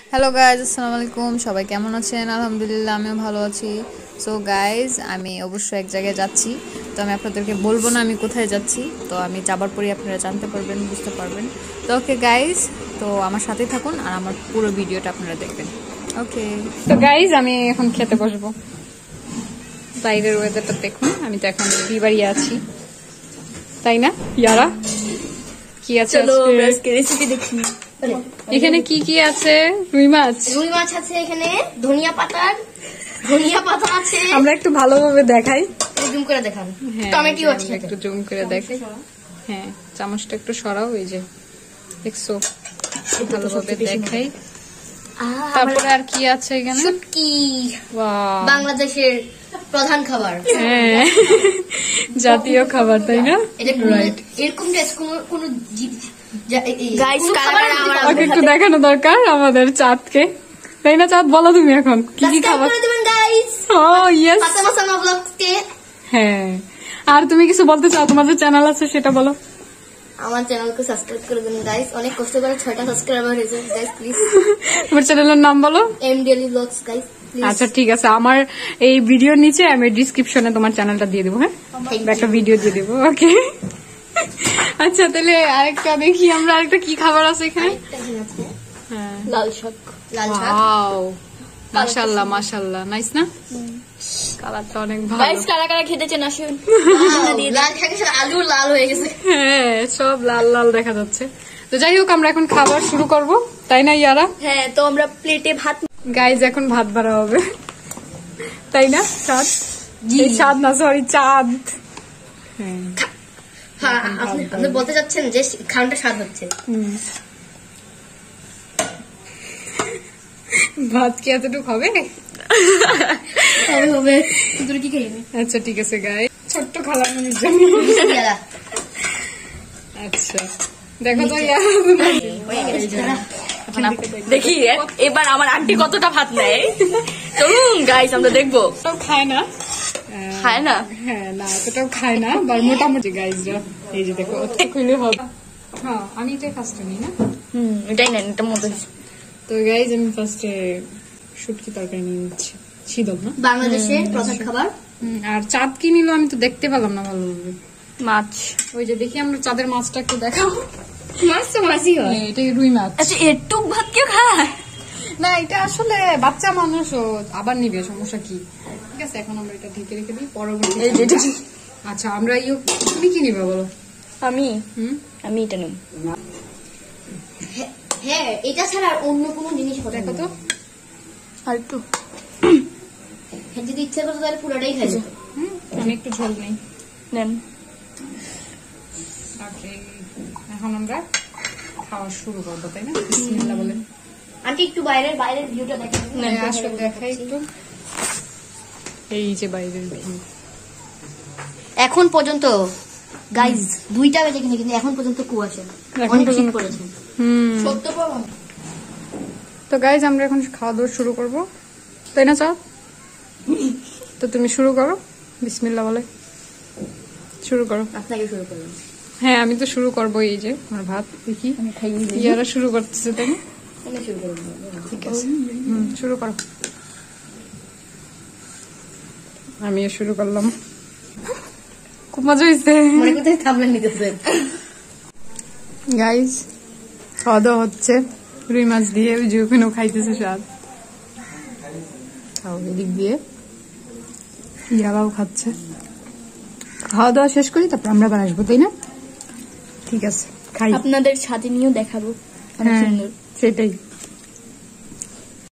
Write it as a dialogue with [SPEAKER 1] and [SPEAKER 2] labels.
[SPEAKER 1] Hello guys, আসসালামু আলাইকুম। সবাই কেমন আছেন? আলহামদুলিল্লাহ, আমিও ভালো আছি। সো গাইজ, আমি অবশ্যই এক জায়গায় যাচ্ছি, তো আমি আপনাদেরকে বলবো না আমি কোথায় যাচ্ছি। তো আমি যাবার পরই আপনারা জানতে পারবেন, বুঝতে পারবেন। তো ওকে গাইজ, তো আমার সাথেই থাকুন আর আমার পুরো ভিডিওটা আপনারা দেখবেন। ওকে, তো গাইজ আমি এখন খেতে বসবো। বাইরের ওয়েদারটা দেখুন। আমি তো এখন বিবাড়ি আছি, তাই না ইয়ারা? কি আছে
[SPEAKER 2] রেসিপি দেখি।
[SPEAKER 1] এখানে কি কি আছে? রুই মাছ
[SPEAKER 2] আছে এখানে, ধনিয়া পাতা আছে।
[SPEAKER 1] আমরা একটু ভালোভাবে দেখাই,
[SPEAKER 2] জুম করে দেখান। টমেটো আছে,
[SPEAKER 1] একটু জুম করে দেখাই। হ্যাঁ, চামচটা একটু সরাও। এই যে দেখছো, ভালোভাবে দেখাই। তারপরে আর কি আছে এখানে?
[SPEAKER 2] শুটকি, বাংলাদেশের প্রধান খাবার।
[SPEAKER 1] হ্যাঁ, জাতীয় খাবার, তাই না?
[SPEAKER 2] এরকম কোন
[SPEAKER 1] একটু দেখানো দরকার আমাদের চাঁদকে, তাই না? চাঁদ, বলো তুমি এখন কি কি খাবার। হ্যাঁ, আর তুমি কিছু বলতে চাও? তোমাদের চ্যানেল আছে, সেটা বলো।
[SPEAKER 2] আমার চ্যানেলকে সাবস্ক্রাইব করে দিন গাইস। অনেক কষ্ট করে 6টা সাবস্ক্রাইবার হয়েছে গাইস, প্লিজ।
[SPEAKER 1] তোমার চ্যানেলের নাম বলো।
[SPEAKER 2] এমডেলি ব্লগস গাইস।
[SPEAKER 1] আচ্ছা ঠিক আছে, আমার এই ভিডিওর নিচে আমি ডিসক্রিপশনে তোমার চ্যানেলটা দিয়ে দেবো। হ্যাঁ, একটা ভিডিও দিয়ে দেবো। ওকে, আচ্ছা তাহলে আরেকটা দেখি আমরা, আরেকটা কি খাবার আছে এখানে?
[SPEAKER 2] লাল শাক।
[SPEAKER 1] মাশাআল্লাহ মাশাআল্লাহ, নাইস না? কালারটা অনেক ভালো।
[SPEAKER 2] গাইস, কারা কারা খেতে চান আসুন। লাল শাকের সাথে আলু লাল হয়ে গেছে।
[SPEAKER 1] হ্যাঁ, সব লাল লাল দেখা যাচ্ছে। তো যাই হোক, আমরা এখন খাবার শুরু করব, তাই না ইয়ারা?
[SPEAKER 2] হ্যাঁ, তো আমরা প্লেটে ভাত।
[SPEAKER 1] গাইজ, এখন ভাত বাড়া হবে, তাই না? চাঁদ, চাঁদ না, সরি চাঁদ।
[SPEAKER 2] হ্যাঁ, আপনি বলতে চাচ্ছেন যে খানটা স্বাদ হচ্ছে।
[SPEAKER 1] ভাত কি এতটুকু হবে?
[SPEAKER 2] হবে। তুই কি খাইবি?
[SPEAKER 1] আচ্ছা ঠিক আছে গাইজ, ছোট্ট খালামনির জন্য। আচ্ছা দেখো তো
[SPEAKER 2] দেখি এবার আমার আন্টি কতটা ভাত নেয়। চলুন গাইস, আমরা দেখবো।
[SPEAKER 1] সব খায় না,
[SPEAKER 2] খায় না।
[SPEAKER 1] হ্যাঁ না, এতটাও খায় না, বা মোটামুটি গাইজরা। এই যে দেখো, খুলে হবে। হ্যাঁ, আমি এটাই ফার্স্টে নিই না।
[SPEAKER 2] এটাই নেন, এটা মতো।
[SPEAKER 1] তো গাইজ, আমি ফার্স্টে শুটকি তরকারি নিয়ে নিচ্ছি, শীতল না,
[SPEAKER 2] বাংলাদেশের প্রধান খাবার।
[SPEAKER 1] আর চাঁদ কি নিল আমি তো দেখতে পেলাম না ভালোভাবে।
[SPEAKER 2] মাছ।
[SPEAKER 1] ওই যে দেখি আমরা চাঁদের মাছটা একটু দেখাও।
[SPEAKER 2] মাছ তো মাছই হয়।
[SPEAKER 1] এটা রুই মাছ।
[SPEAKER 2] আচ্ছা, এটুক ভাত কেউ খায়
[SPEAKER 1] না? এটা আসলে বাচ্চা মানুষ, আবার নিবে, সমস্যা কি? ঠিক আছে, এখন আমরা এটা ঢেকে রেখে দিই পরবর্তী। আচ্ছা, আমরা তুমি কি নিবে বলো?
[SPEAKER 2] আমি এটা নেব। হ্যাঁ, এটা ছাড়া আর অন্য কোনো জিনিস
[SPEAKER 1] দেখো তো।
[SPEAKER 2] আর একটু যদি ইচ্ছা করতো তাহলে পুরোটাই খাই যেত।
[SPEAKER 1] আমি একটু ঝোল নেই,
[SPEAKER 2] নেন।
[SPEAKER 1] ওকে, এখন আমরা খাওয়া শুরু করবো, তাই না? বিসমিল্লাহ বলে।
[SPEAKER 2] আন্টি একটু বাইরের ভিউটা দেখেন।
[SPEAKER 1] আসলে দেখাই একটু। এই যে বাইরের ভিউ।
[SPEAKER 2] এখন পর্যন্ত গাইজ 2টা বেজে গেছে, কিন্তু এখন পর্যন্ত কুয়াশা, অনেক শীত পড়েছে। সত্য প্রমাণ।
[SPEAKER 1] তো গাইজ, আমরা এখন খাওয়া দাওয়া শুরু করবো, তাই না চাঁদ? তো তুমি শুরু করো, বিসমিল্লাহ বলে শুরু করো।
[SPEAKER 2] আপনাকে শুরু করলাম।
[SPEAKER 1] হ্যাঁ, আমি তো শুরু করবো। এই যে আমার ভাত দেখি ইয়ারা শুরু করতেছে, তাই না? ঠিক আছে, শুরু করো। আমিও শুরু করলাম। খুব মজা হয়েছে। গাইজ, খাওয়া দাওয়া হচ্ছে রুই মাছ দিয়ে, ওই যে ওখানেও খাইতেছে স্বাদ। খাও এদিক দিয়ে, ইয়ারাও খাচ্ছে। খাওয়া দাওয়া শেষ করি, তারপর আমরা আবার আসবো, তাই না? ঠিক আছে, খাই।
[SPEAKER 2] আপনাদের সাথে নিয়েও দেখাবো।
[SPEAKER 1] হ্যাঁ, সেটাই।